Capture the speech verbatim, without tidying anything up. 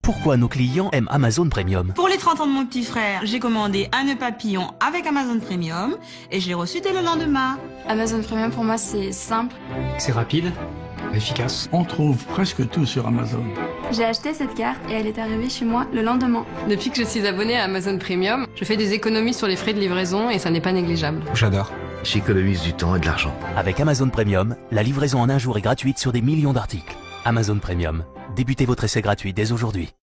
Pourquoi nos clients aiment Amazon Premium? Pour les trente ans de mon petit frère, j'ai commandé un nœud papillon avec Amazon Premium et je l'ai reçu dès le lendemain. Amazon Premium pour moi c'est simple. C'est rapide, efficace. On trouve presque tout sur Amazon. J'ai acheté cette carte et elle est arrivée chez moi le lendemain. Depuis que je suis abonnée à Amazon Premium, je fais des économies sur les frais de livraison et ça n'est pas négligeable. J'adore. J'économise du temps et de l'argent. Avec Amazon Premium, la livraison en un jour est gratuite sur des millions d'articles. Amazon Premium. Débutez votre essai gratuit dès aujourd'hui.